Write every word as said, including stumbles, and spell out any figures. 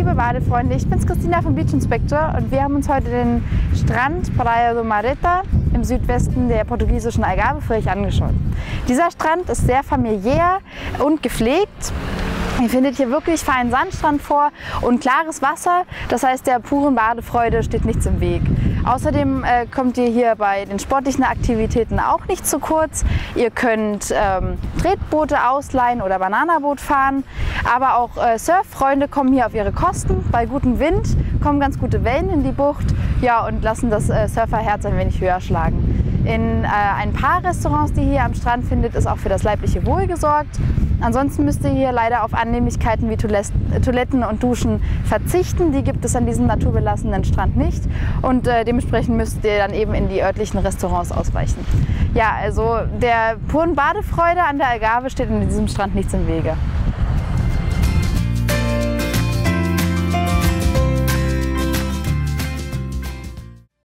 liebe Badefreunde, ich bin's Christina vom Beach Inspector und wir haben uns heute den Strand Praia do Mareta im Südwesten der portugiesischen Algarve für euch angeschaut. Dieser Strand ist sehr familiär und gepflegt. Ihr findet hier wirklich feinen Sandstrand vor und klares Wasser, das heißt, der puren Badefreude steht nichts im Weg. Außerdem äh, kommt ihr hier bei den sportlichen Aktivitäten auch nicht zu kurz. Ihr könnt ähm, Tretboote ausleihen oder Bananaboot fahren, aber auch äh, Surffreunde kommen hier auf ihre Kosten. Bei gutem Wind kommen ganz gute Wellen in die Bucht, ja, und lassen das äh, Surferherz ein wenig höher schlagen. In äh, ein paar Restaurants, die ihr hier am Strand findet, ist auch für das leibliche Wohl gesorgt. Ansonsten müsst ihr hier leider auf Annehmlichkeiten wie Toiletten und Duschen verzichten. Die gibt es an diesem naturbelassenen Strand nicht und äh, dementsprechend müsst ihr dann eben in die örtlichen Restaurants ausweichen. Ja, also der puren Badefreude an der Algarve steht in diesem Strand nichts im Wege.